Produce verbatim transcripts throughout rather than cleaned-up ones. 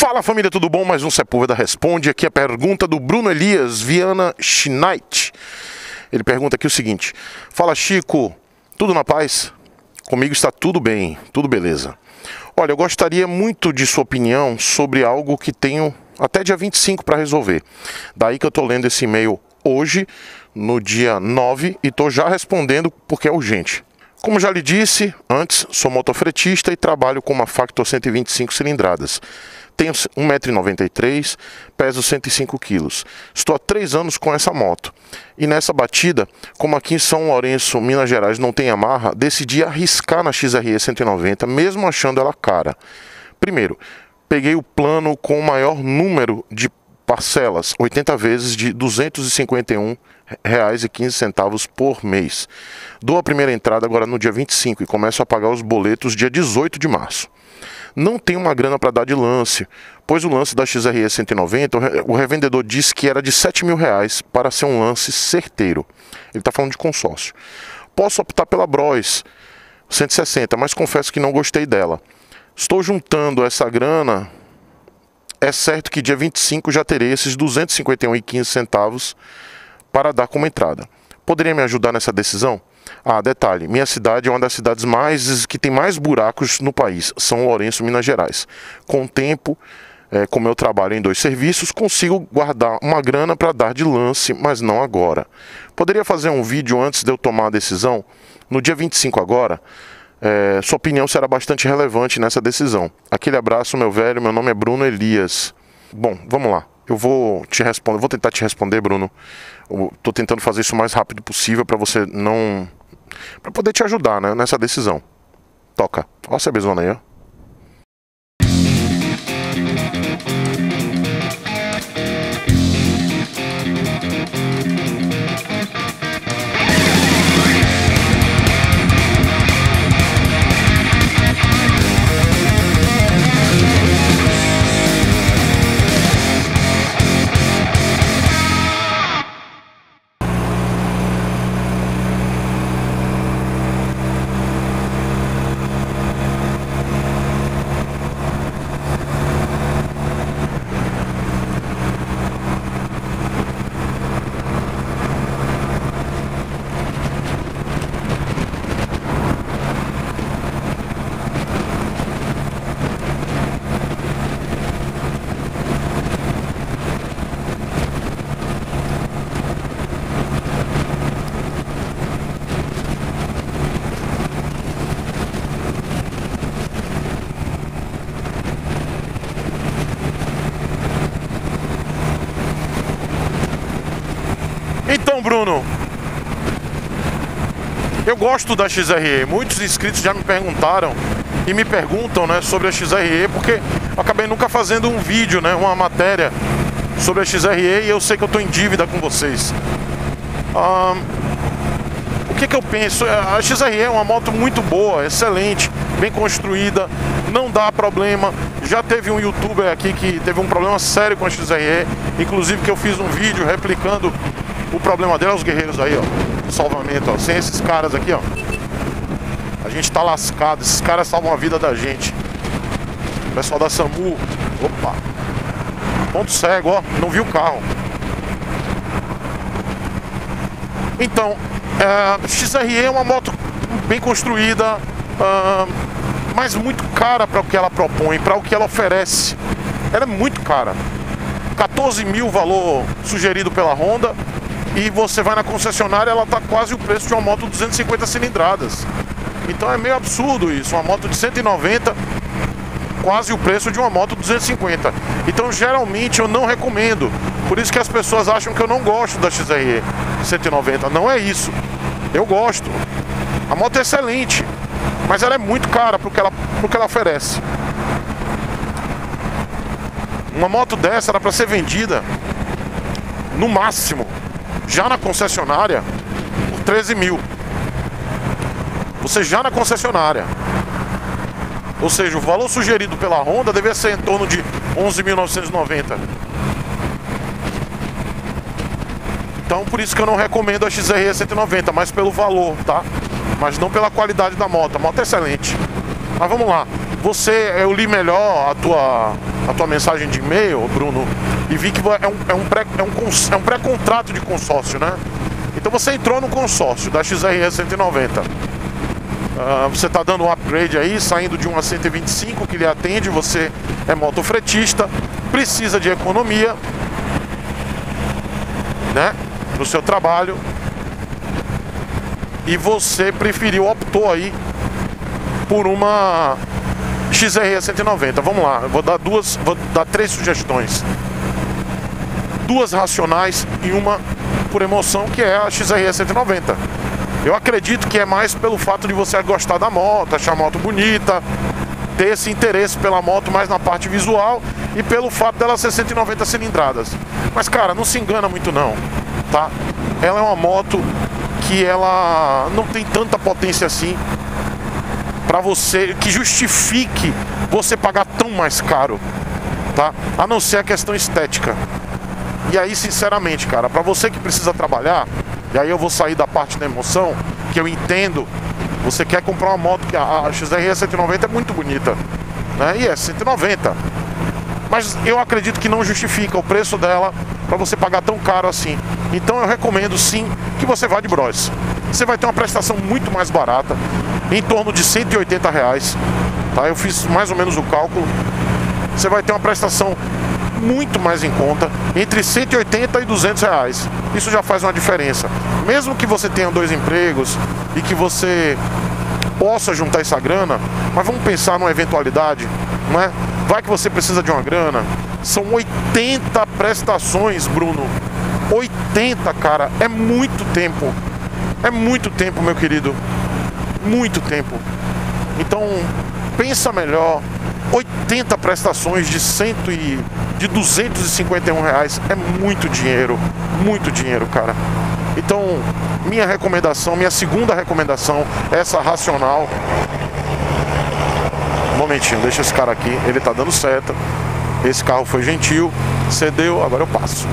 Fala família, tudo bom? Mais um Sepúlveda Responde. Aqui a pergunta do Bruno Elias Viana Schneid. Ele pergunta aqui o seguinte: fala Chico, tudo na paz? Comigo está tudo bem, tudo beleza. Olha, eu gostaria muito de sua opinião sobre algo que tenho até dia vinte e cinco para resolver. Daí que eu estou lendo esse e-mail hoje, no dia nove, e estou já respondendo porque é urgente. Como já lhe disse antes, sou motofretista e trabalho com uma Factor cento e vinte e cinco cilindradas. Tenho um metro e noventa e três, peso cento e cinco quilos. Estou há três anos com essa moto. E nessa batida, como aqui em São Lourenço, Minas Gerais, não tem Yamaha, decidi arriscar na X R E cento e noventa, mesmo achando ela cara. Primeiro, peguei o plano com o maior número de parcelas, oitenta vezes de duzentos e cinquenta e um reais e quinze centavos por mês. Dou a primeira entrada agora no dia vinte e cinco e começo a pagar os boletos dia dezoito de março. Não tenho uma grana para dar de lance, pois o lance da X R E cento e noventa, o revendedor disse que era de sete mil reais para ser um lance certeiro. Ele está falando de consórcio. Posso optar pela Bros cento e sessenta, mas confesso que não gostei dela. Estou juntando essa grana. É certo que dia vinte e cinco já terei esses duzentos e cinquenta e um reais e quinze centavos para dar como entrada. Poderia me ajudar nessa decisão? Ah, detalhe, minha cidade é uma das cidades mais que tem mais buracos no país, São Lourenço, Minas Gerais. Com o tempo, é, como eu trabalho em dois serviços, consigo guardar uma grana para dar de lance, mas não agora. Poderia fazer um vídeo antes de eu tomar a decisão? No dia vinte e cinco agora, é, sua opinião será bastante relevante nessa decisão. Aquele abraço, meu velho, meu nome é Bruno Elias. Bom, vamos lá. Eu vou te responder, vou tentar te responder, Bruno. Estou tentando fazer isso o mais rápido possível para você não... para poder te ajudar, né, nessa decisão. Toca. Olha a cervejona aí, ó. Então, Bruno, eu gosto da X R E. Muitos inscritos já me perguntaram e me perguntam, né, sobre a X R E, porque eu acabei nunca fazendo um vídeo, né, uma matéria sobre a X R E, e eu sei que eu estou em dívida com vocês. Ah, o que que eu penso? A X R E é uma moto muito boa, excelente, bem construída, não dá problema. Já teve um youtuber aqui que teve um problema sério com a X R E, inclusive que eu fiz um vídeo replicando o problema dela. Os guerreiros aí, ó, salvamento, ó, sem esses caras aqui, ó, a gente tá lascado. Esses caras salvam a vida da gente. O pessoal da SAMU, opa, ponto cego, ó, não viu o carro. Então, é, X R E é uma moto bem construída, uh, mas muito cara para o que ela propõe, para o que ela oferece. Ela é muito cara. quatorze mil o valor sugerido pela Honda. E você vai na concessionária, ela tá quase o preço de uma moto duzentas e cinquenta cilindradas. Então é meio absurdo isso. Uma moto de cento e noventa, quase o preço de uma moto duzentos e cinquenta. Então geralmente eu não recomendo. Por isso que as pessoas acham que eu não gosto da X R E cento e noventa. Não é isso. Eu gosto. A moto é excelente, mas ela é muito cara pro que ela, pro que ela oferece. Uma moto dessa era para ser vendida no máximo, já na concessionária, por treze mil. Você já na concessionária. Ou seja, o valor sugerido pela Honda deveria ser em torno de onze mil novecentos e noventa. Então por isso que eu não recomendo a X R E cento e noventa, mas pelo valor, tá? Mas não pela qualidade da moto. A moto é excelente. Mas vamos lá. você, eu li melhor a tua, a tua mensagem de e-mail, Bruno, e vi que é um, é um pré, é um, é um pré-contrato de consórcio, né? Então você entrou no consórcio da X R E cento e noventa. Uh, você está dando um upgrade aí, saindo de uma cento e vinte e cinco que lhe atende, você é motofretista, precisa de economia, né, no seu trabalho, e você preferiu, optou aí por uma X R E cento e noventa. Vamos lá, eu vou dar duas, vou dar três sugestões, duas racionais e uma por emoção, que é a X R E cento e noventa. Eu acredito que é mais pelo fato de você gostar da moto, achar a moto bonita, ter esse interesse pela moto mais na parte visual e pelo fato dela ser cento e noventa cilindradas. Mas, cara, não se engana muito não, tá? Ela é uma moto que ela não tem tanta potência assim pra você, que justifique você pagar tão mais caro, tá? A não ser a questão estética. E aí, sinceramente, cara, pra você que precisa trabalhar, e aí eu vou sair da parte da emoção, que eu entendo, você quer comprar uma moto, que a, a X R E cento e noventa é muito bonita, né? E é cento e noventa. Mas eu acredito que não justifica o preço dela para você pagar tão caro assim. Então eu recomendo sim que você vá de Bros. Você vai ter uma prestação muito mais barata, em torno de cento e oitenta reais, tá? Eu fiz mais ou menos o cálculo. Você vai ter uma prestação muito mais em conta, entre cento e oitenta e duzentos reais. Isso já faz uma diferença. Mesmo que você tenha dois empregos e que você possa juntar essa grana, mas vamos pensar numa eventualidade, não é? Vai que você precisa de uma grana. São oitenta prestações, Bruno. oitenta, cara, é muito tempo. É muito tempo, meu querido. Muito tempo. Então, pensa melhor. oitenta prestações de cento e de duzentos e cinquenta e um reais é muito dinheiro, muito dinheiro, cara. Então, minha recomendação, minha segunda recomendação é essa racional. Um momentinho, deixa esse cara aqui, ele tá dando seta. Esse carro foi gentil, cedeu, agora eu passo.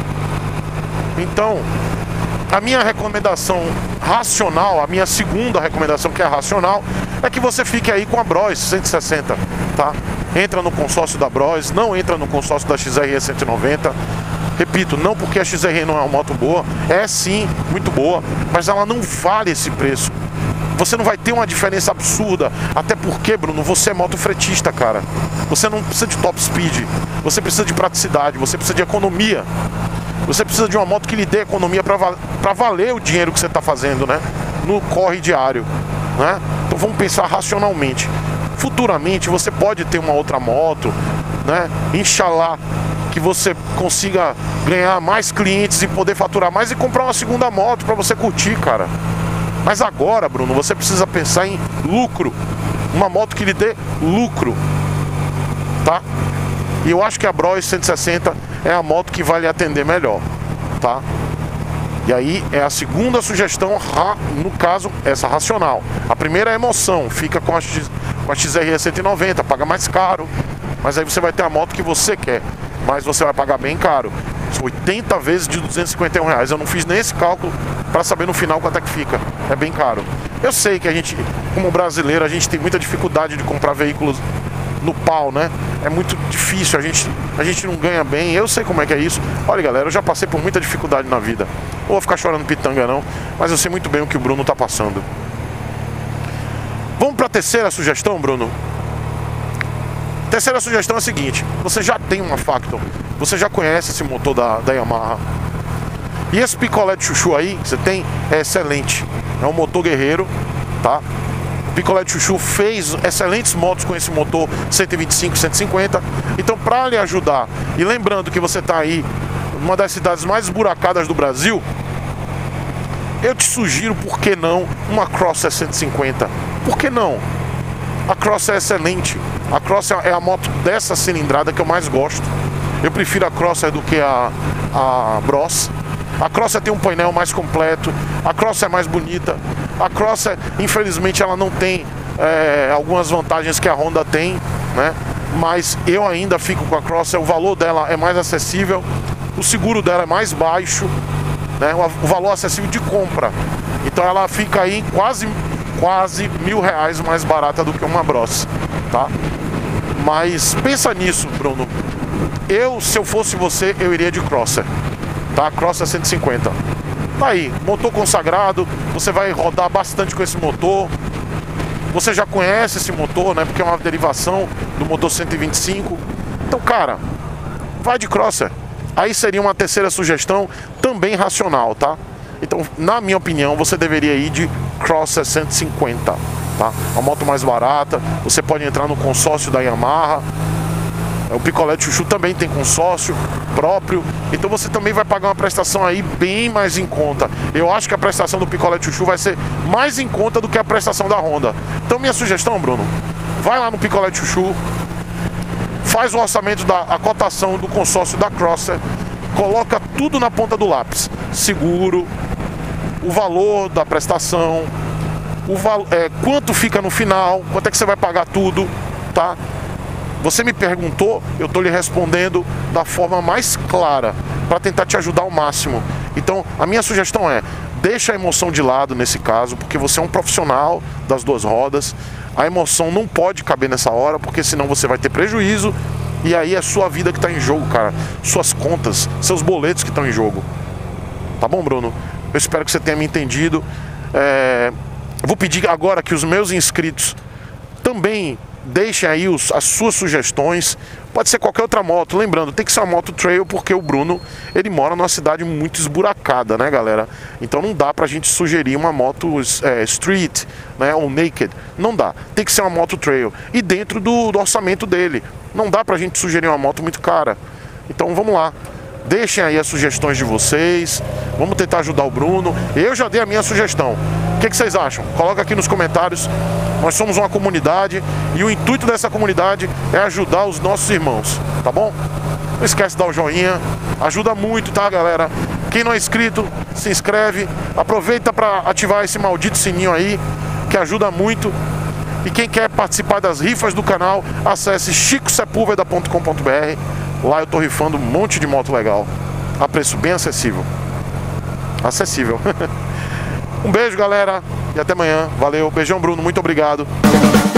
Então, a minha recomendação racional, a minha segunda recomendação, que é racional, é que você fique aí com a Bros cento e sessenta, tá? Entra no consórcio da Bros, não entra no consórcio da X R E cento e noventa. Repito, não porque a X R E não é uma moto boa, é sim muito boa, mas ela não vale esse preço. Você não vai ter uma diferença absurda, até porque, Bruno, você é motofretista, cara. Você não precisa de top speed, você precisa de praticidade, você precisa de economia. Você precisa de uma moto que lhe dê economia para val para valer o dinheiro que você está fazendo, né? No corre diário, né? Então vamos pensar racionalmente. Futuramente você pode ter uma outra moto, né? Inshallah, que você consiga ganhar mais clientes e poder faturar mais e comprar uma segunda moto para você curtir, cara. Mas agora, Bruno, você precisa pensar em lucro. Uma moto que lhe dê lucro, tá? E eu acho que a Bros cento e sessenta é a moto que vai lhe atender melhor, tá? E aí é a segunda sugestão, no caso, essa racional. A primeira é a emoção, fica com a, X, com a X R E cento e noventa, paga mais caro, mas aí você vai ter a moto que você quer, mas você vai pagar bem caro. oitenta vezes de duzentos e cinquenta e um reais. Eu não fiz nem esse cálculo para saber no final quanto é que fica. É bem caro. Eu sei que a gente, como brasileiro, a gente tem muita dificuldade de comprar veículos no pau, né? É muito difícil, a gente, a gente não ganha bem. Eu sei como é que é isso. Olha, galera, eu já passei por muita dificuldade na vida. Não vou ficar chorando pitanga não, mas eu sei muito bem o que o Bruno tá passando. Vamos para a terceira sugestão, Bruno? Terceira sugestão é a seguinte: você já tem uma Factor, você já conhece esse motor da, da Yamaha, e esse picolé de chuchu aí que você tem é excelente, é um motor guerreiro, tá? O picolé de chuchu fez excelentes motos com esse motor cento e vinte e cinco, cento e cinquenta. Então, para lhe ajudar, e lembrando que você está aí numa das cidades mais esburacadas do Brasil, eu te sugiro, por que não, uma Crosser cento e cinquenta. Por que não? A Crosser é excelente. A Crosser é a moto dessa cilindrada que eu mais gosto. Eu prefiro a Crosser do que a, a Bros. A Crosser tem um painel mais completo, a Crosser é mais bonita. A Crosser, infelizmente, ela não tem é, algumas vantagens que a Honda tem, né? Mas eu ainda fico com a Crosser. O valor dela é mais acessível, o seguro dela é mais baixo, né? O valor acessível de compra. Então ela fica aí quase quase mil reais mais barata do que uma Bros, tá? Mas pensa nisso, Bruno. Eu, se eu fosse você, eu iria de Crosser, tá? Crosser cento e cinquenta. Tá aí, motor consagrado, você vai rodar bastante com esse motor. Você já conhece esse motor, né? Porque é uma derivação do motor cento e vinte e cinco. Então, cara, vai de Crosser. Aí seria uma terceira sugestão também racional, tá? Então, na minha opinião, você deveria ir de Crosser cento e cinquenta, tá? Uma moto mais barata, você pode entrar no consórcio da Yamaha. O Picolé Chuchu também tem consórcio próprio, então você também vai pagar uma prestação aí bem mais em conta. Eu acho que a prestação do Picolé Chuchu vai ser mais em conta do que a prestação da Honda. Então minha sugestão, Bruno, vai lá no Picolé Chuchu, faz o orçamento da a cotação do consórcio da Crosser, coloca tudo na ponta do lápis, seguro, o valor da prestação, o val é, quanto fica no final, quanto é que você vai pagar tudo, tá? Você me perguntou, eu estou lhe respondendo da forma mais clara, para tentar te ajudar ao máximo. Então, a minha sugestão é, deixa a emoção de lado nesse caso, porque você é um profissional das duas rodas. A emoção não pode caber nessa hora, porque senão você vai ter prejuízo, e aí é sua vida que está em jogo, cara. Suas contas, seus boletos que estão em jogo. Tá bom, Bruno? Eu espero que você tenha me entendido. É... Eu vou pedir agora que os meus inscritos também deixem aí os, as suas sugestões. Pode ser qualquer outra moto. Lembrando, tem que ser uma moto trail, porque o Bruno, ele mora numa cidade muito esburacada, né, galera? Então não dá pra gente sugerir uma moto é, street, né, ou naked. Não dá. Tem que ser uma moto trail. E dentro do, do orçamento dele. Não dá pra gente sugerir uma moto muito cara. Então vamos lá. Deixem aí as sugestões de vocês. Vamos tentar ajudar o Bruno. Eu já dei a minha sugestão. O que, que vocês acham? Coloca aqui nos comentários. Nós somos uma comunidade e o intuito dessa comunidade é ajudar os nossos irmãos, tá bom? Não esquece de dar o joinha, ajuda muito, tá, galera? Quem não é inscrito, se inscreve. Aproveita para ativar esse maldito sininho aí, que ajuda muito. E quem quer participar das rifas do canal, acesse chico sepúlveda ponto com ponto br. Lá eu tô rifando um monte de moto legal, a preço bem acessível. Acessível. Um beijo, galera, e até amanhã. Valeu, beijão, Bruno, muito obrigado.